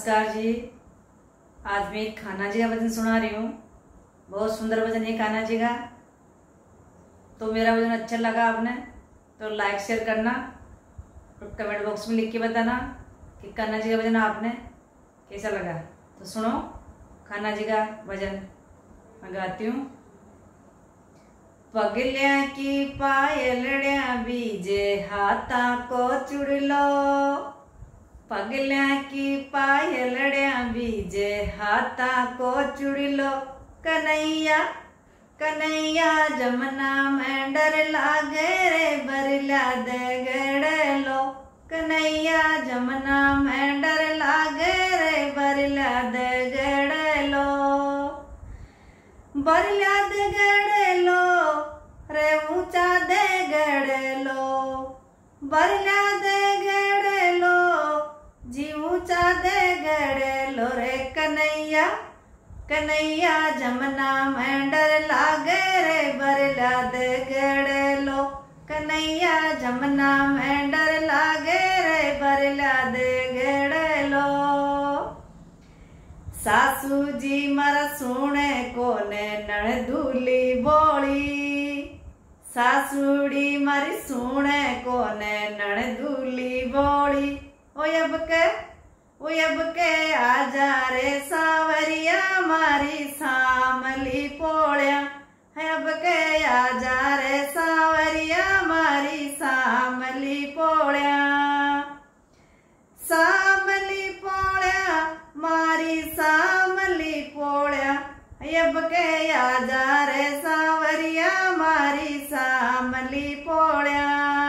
नमस्कार जी। आज मैं एक कान्हा जी का भजन सुना रही हूँ। बहुत सुंदर भजन है कान्हा जी का। तो मेरा भजन अच्छा लगा आपने तो लाइक शेयर करना और कमेंट बॉक्स में लिख के बताना कि कान्हा जी का भजन आपने कैसा लगा। तो सुनो कान्हा जी का भजन मैं गाती हूँ। पगलिया की पायलड़िया बीजे हाथा को चुड़ लो, पगलिया की पायलड़िया बीजे हाथा को चुड़ लो। कन्हैया कन्हैया जमुना में डर लागे रे बरला दे गड़ लो। कन्हैया जमुना में डर लागे रे बरला दे गड़ लो। बरला दे गड़ लो रे ऊंचा दे गड़ लो। बरला दे गड़ लो जी ऊंचा दे गड़ लो रे। कन्हैया कन्हैया जमुना में डर लागे रे बरला दे गड़ लो। कन्हैया जमुना में डर लागे रे बरला दे गड़ लो। सासू जी मारा सुने कोने नणदूली बोली, सासूड़ी मारी सुने कोने नणदूली बोली। अब के आजा रे सावरिया मारी सामली पोड़िया। अब के आजा रे सावरिया मारी सामली पोड़िया। सामली पोड़िया मारी सामली पोड़िया। अब के आजा रे सावरिया मारी सामली पोड़िया।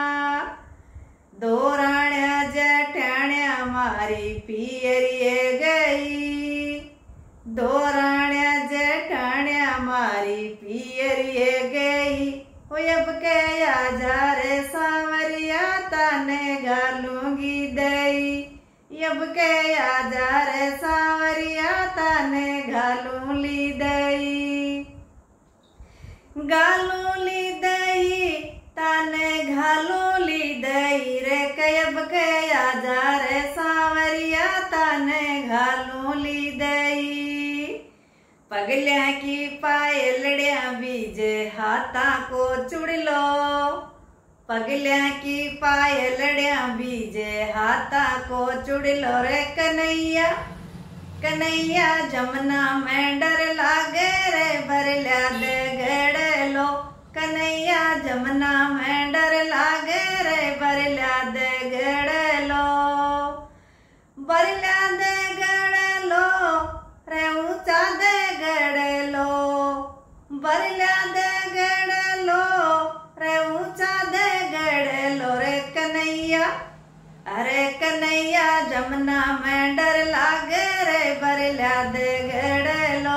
दो राण्या जेठाण्या मारी पियरिए गई, दो राण्या जेठाण्या मारी पियरिए गई। अब के आजा रे सावरिया ताने घालूंगी दई। अब के आजा रे सावरिया ताने घालूंगी दई। घालूंगी दई ताने घालूंगी दई रे। कयब के आजा रे सावरिया ताने घालूंगी दई। पगलिया की पायलड़िया बीजे हाथा को चुड़ लो, पगलिया की पायलड़िया बीजे हाथा को चुड़ लो रे। कन्हैया कन्हैया जमुना में डर लागे रे बरला दे गड़ लो। कन्हैया जमुना में डर लागे रे बरला दे गड़ लो। बरला दे गड़ लो रे ऊंचा दे गड़ लो। बरला दे गड़ लो रे ऊंचा दे गड़ लो रे। कन्हैया अरे कन्हैया जमुना में डर लागे रे बरला दे गड़ लो।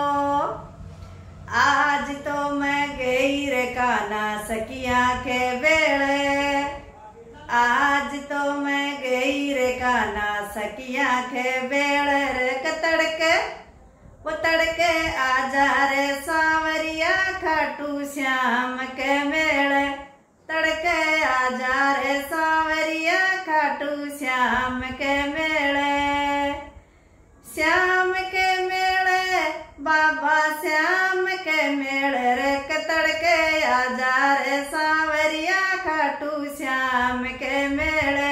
आज तो मैं गई रे कान्हा सखिया के बेड़े, आज तो मैं गई रे कान्हा सखिया के बेड़े रे। वो तड़के आजा रे सावरिया खाटू श्याम के मेड़े। तड़के आजा रे सावरिया खाटू श्याम के मेड़े। श्याम के मेड़े बाबा श्याम के मेड़े रे। तड़के आजा रे सावरिया खाटू श्याम के मेड़े।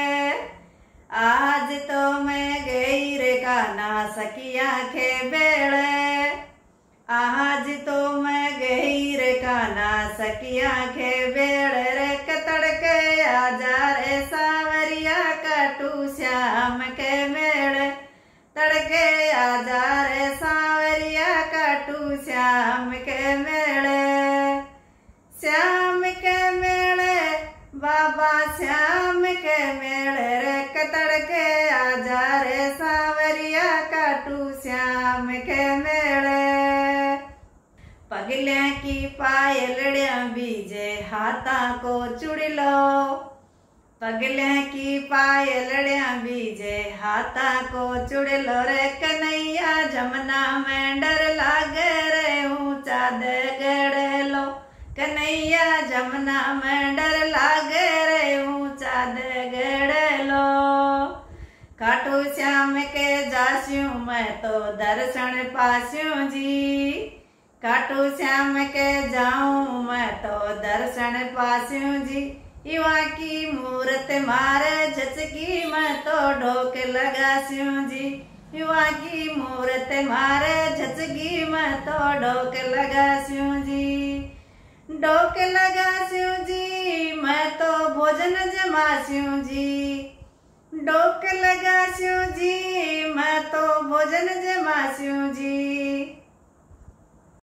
आज तो मैं गई रे कान्हा सखिया के बेड़े, आज तो मैं गई रे कान्हा सखिया के बेड़े रे। तड़के आजा रे सावरिया खाटू श्याम के मेड़े। तड़के आजा रे सावरिया खाटू श्याम के मेड़े। श्याम के मेड़े बाबा श्याम के मेड़े रे। तड़के आजा रे सावरिया खाटू श्याम के मेड़े। पगलिया की पायलड़िया बीजे हाथा को चुड़ लो, पगलिया की पायलड़िया बीजे हाथा को चुड़ लो रे। कन्हैया जमुना में डर लागे रे ऊंचा दे गड़ लो। कन्हैया जमुना में डर लागे रे ऊंचा दे गड़ लो। खाटू श्याम के पास्यूं मैं तो दर्शन पास्यूं जी। खाटू श्याम के जाऊं मैं तो दर्शन पास्यूं जी। युवा की मूरत मारे झचकी मैं तो ढोक लगास्यूं जी। युवा की मूरत मारे झचकी मैं तो ढोक लगास्यूं जी। ढोक लगास्यूं जी मैं तो भोजन जमास्यूं जी। ढोक लगास्यूं जी मैं तो भोजन जमास्यूं जी।